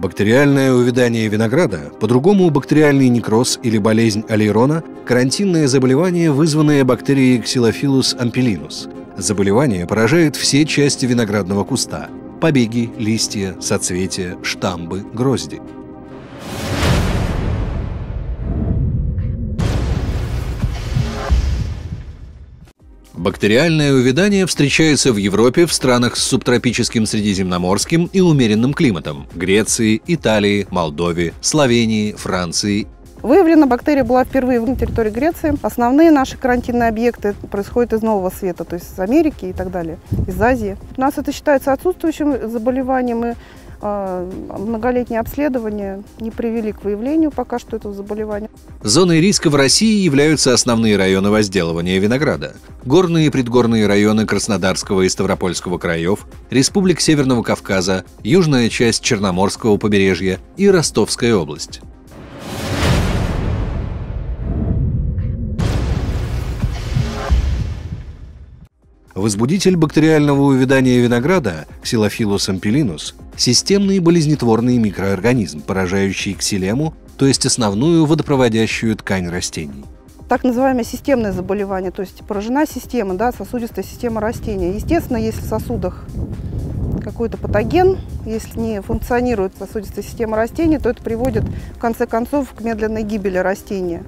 Бактериальное увядание винограда, по-другому бактериальный некроз или болезнь алейрона – карантинное заболевание, вызванное бактерией Xylophilus ampellinus. Заболевание поражает все части виноградного куста – побеги, листья, соцветия, штамбы, грозди. Бактериальное увядание встречается в Европе в странах с субтропическим средиземноморским и умеренным климатом – Греции, Италии, Молдове, Словении, Франции. Выявлена бактерия была впервые на территории Греции. Основные наши карантинные объекты происходят из Нового Света, то есть из Америки и так далее, из Азии. У нас это считается отсутствующим заболеванием, и многолетние обследования не привели к выявлению пока что этого заболевания. Зоной риска в России являются основные районы возделывания винограда. Горные и предгорные районы Краснодарского и Ставропольского краев, Республик Северного Кавказа, южная часть Черноморского побережья и Ростовская область. Возбудитель бактериального увядания винограда Xylophilus ampellinus – системный болезнетворный микроорганизм, поражающий ксилему, то есть основную водопроводящую ткань растений. Так называемое системное заболевание, то есть поражена система, сосудистая система растения. Естественно, если в сосудах какой-то патоген, если не функционирует сосудистая система растения, то это приводит, в конце концов, к медленной гибели растения.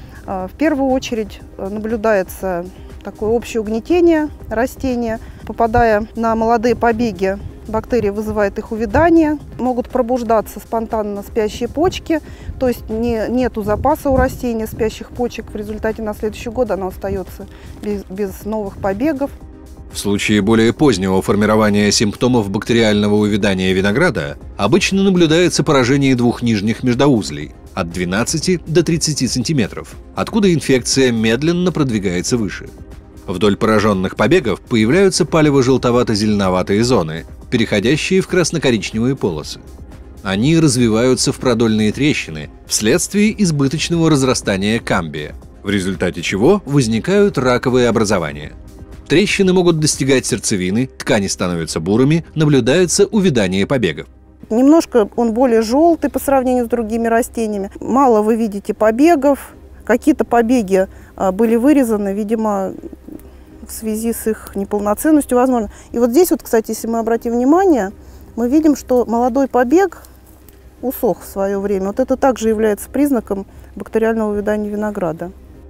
В первую очередь наблюдается такое общее угнетение растения. Попадая на молодые побеги, бактерии вызывают их увядание, могут пробуждаться спонтанно спящие почки, то есть нету запаса у растения спящих почек. В результате на следующий год оно остается без новых побегов. В случае более позднего формирования симптомов бактериального увядания винограда обычно наблюдается поражение двух нижних междоузлей от 12 до 30 см, откуда инфекция медленно продвигается выше. Вдоль пораженных побегов появляются палево-желтовато-зеленоватые зоны, переходящие в красно-коричневые полосы. Они развиваются в продольные трещины вследствие избыточного разрастания камбия, в результате чего возникают раковые образования. Трещины могут достигать сердцевины, ткани становятся бурыми, наблюдается увядание побегов. Немножко он более желтый по сравнению с другими растениями. Мало вы видите побегов. Какие-то побеги были вырезаны, видимо, в связи с их неполноценностью, возможно. И вот здесь, кстати, если мы обратим внимание, мы видим, что молодой побег усох в свое время. Вот это также является признаком бактериального увядания винограда.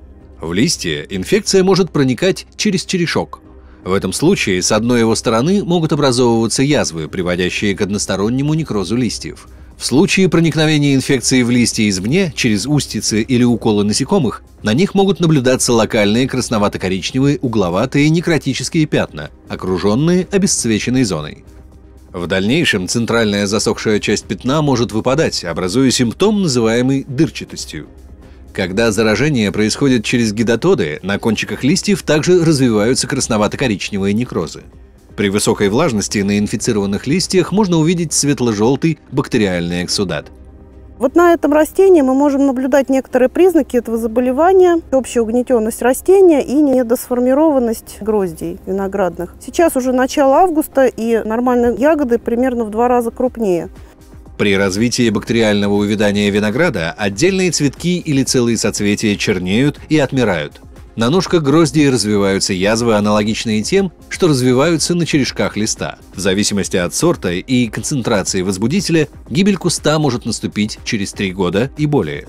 В листья инфекция может проникать через черешок. В этом случае с одной его стороны могут образовываться язвы, приводящие к одностороннему некрозу листьев. В случае проникновения инфекции в листья извне, через устицы или уколы насекомых, на них могут наблюдаться локальные красновато-коричневые угловатые некротические пятна, окруженные обесцвеченной зоной. В дальнейшем центральная засохшая часть пятна может выпадать, образуя симптом, называемый дырчатостью. Когда заражение происходит через гидатоды, на кончиках листьев также развиваются красновато-коричневые некрозы. При высокой влажности на инфицированных листьях можно увидеть светло-желтый бактериальный эксудат. Вот на этом растении мы можем наблюдать некоторые признаки этого заболевания, общая угнетенность растения и недосформированность гроздей виноградных. Сейчас уже начало августа, и нормальные ягоды примерно в 2 раза крупнее. При развитии бактериального увядания винограда отдельные цветки или целые соцветия чернеют и отмирают. На ножках гроздей развиваются язвы, аналогичные тем, что развиваются на черешках листа. В зависимости от сорта и концентрации возбудителя, гибель куста может наступить через 3 года и более.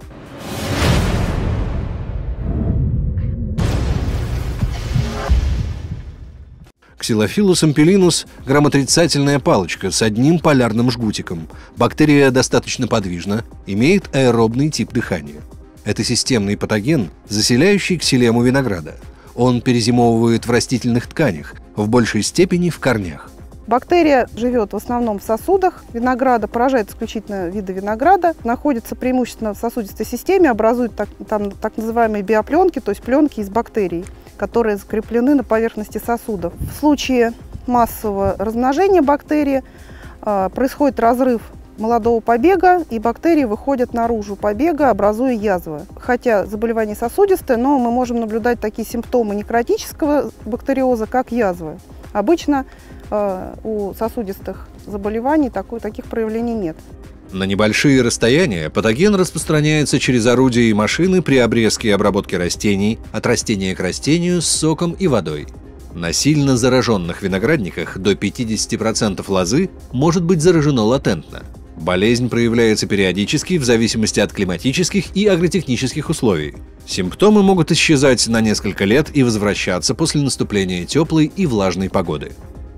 Xylophilus ampellinus – грамотрицательная палочка с одним полярным жгутиком. Бактерия достаточно подвижна, имеет аэробный тип дыхания. Это системный патоген, заселяющий ксилему винограда. Он перезимовывает в растительных тканях, в большей степени в корнях. Бактерия живет в основном в сосудах винограда, поражает исключительно виды винограда, находится преимущественно в сосудистой системе, образует так называемые биопленки, то есть пленки из бактерий, которые закреплены на поверхности сосудов. В случае массового размножения бактерии происходит разрыв молодого побега, и бактерии выходят наружу побега, образуя язвы. Хотя заболевание сосудистое, но мы можем наблюдать такие симптомы некротического бактериоза, как язвы. Обычно у сосудистых заболеваний таких проявлений нет. На небольшие расстояния патоген распространяется через орудия и машины при обрезке и обработке растений от растения к растению с соком и водой. На сильно зараженных виноградниках до 50% лозы может быть заражено латентно. Болезнь проявляется периодически в зависимости от климатических и агротехнических условий. Симптомы могут исчезать на несколько лет и возвращаться после наступления теплой и влажной погоды.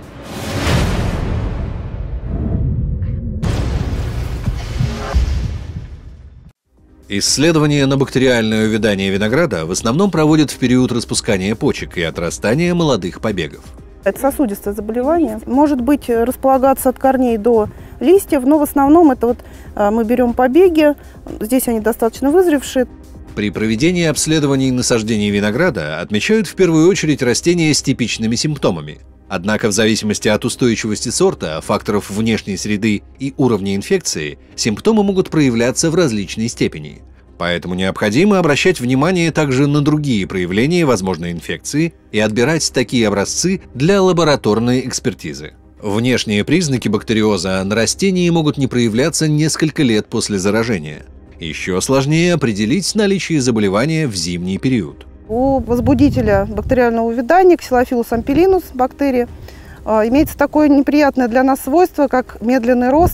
Исследования на бактериальное увядание винограда в основном проводят в период распускания почек и отрастания молодых побегов. Это сосудистое заболевание. Может быть располагаться от корней до листьев, но в основном это мы берем побеги, здесь они достаточно вызревшие. При проведении обследований насаждений винограда отмечают в первую очередь растения с типичными симптомами. Однако в зависимости от устойчивости сорта, факторов внешней среды и уровня инфекции, симптомы могут проявляться в различной степени. Поэтому необходимо обращать внимание также на другие проявления возможной инфекции и отбирать такие образцы для лабораторной экспертизы. Внешние признаки бактериоза на растении могут не проявляться несколько лет после заражения. Еще сложнее определить наличие заболевания в зимний период. У возбудителя бактериального увядания, Xylophilus ampellinus бактерии, имеется такое неприятное для нас свойство, как медленный рост,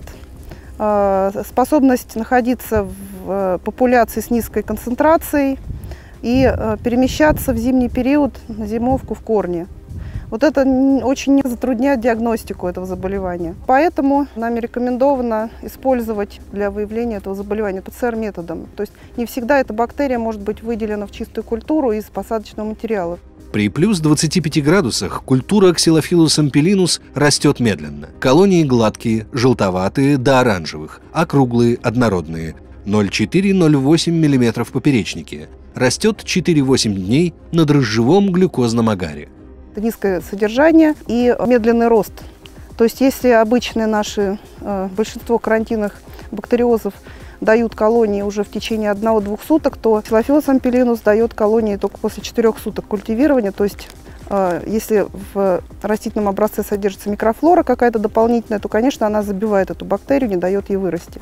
способность находиться в популяции с низкой концентрацией и перемещаться в зимний период на зимовку в корни. Вот это очень затрудняет диагностику этого заболевания. Поэтому нами рекомендовано использовать для выявления этого заболевания ПЦР-методом. То есть не всегда эта бактерия может быть выделена в чистую культуру из посадочного материала. При плюс 25 градусах культура Xylophilus ampellinus растет медленно. Колонии гладкие, желтоватые до оранжевых, округлые, однородные. 0,4–0,8 мм в поперечнике. Растет 4-8 дней на дрожжевом глюкозном агаре. Низкое содержание и медленный рост. То есть если обычные наши, большинство карантинных бактериозов дают колонии уже в течение 1–2 суток, то Xylophilus ampellinus дает колонии только после 4 суток культивирования. То есть если в растительном образце содержится микрофлора какая-то дополнительная, то, конечно, она забивает эту бактерию, не дает ей вырасти.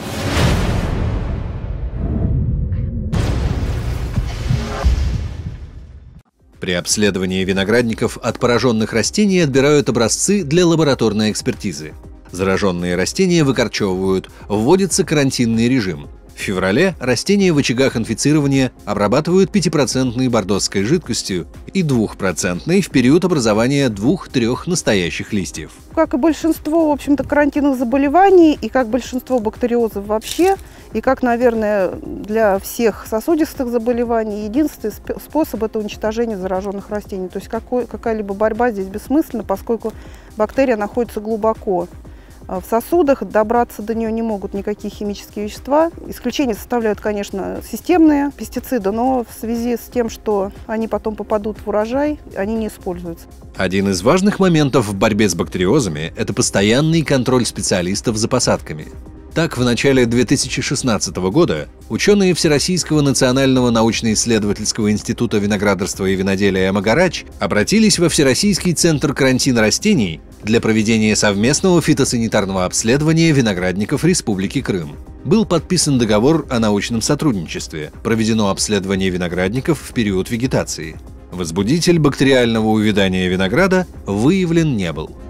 При обследовании виноградников от пораженных растений отбирают образцы для лабораторной экспертизы. Зараженные растения выкорчевывают, вводится карантинный режим. В феврале растения в очагах инфицирования обрабатывают 5% бордоской жидкостью и 2% в период образования 2–3 настоящих листьев. Как и большинство, в общем-то, карантинных заболеваний, и как большинство бактериозов вообще, и как, наверное, для всех сосудистых заболеваний, единственный способ – это уничтожение зараженных растений. То есть какая-либо борьба здесь бессмысленна, поскольку бактерия находится глубоко в сосудах, добраться до нее не могут никакие химические вещества. Исключение составляют, конечно, системные пестициды, но в связи с тем, что они потом попадут в урожай, они не используются. Один из важных моментов в борьбе с бактериозами – это постоянный контроль специалистов за посадками. Так, в начале 2016 года ученые Всероссийского национального научно-исследовательского института виноградарства и виноделия «Магарач» обратились во Всероссийский центр карантина растений для проведения совместного фитосанитарного обследования виноградников Республики Крым. Был подписан договор о научном сотрудничестве, проведено обследование виноградников в период вегетации. Возбудитель бактериального увядания винограда выявлен не был.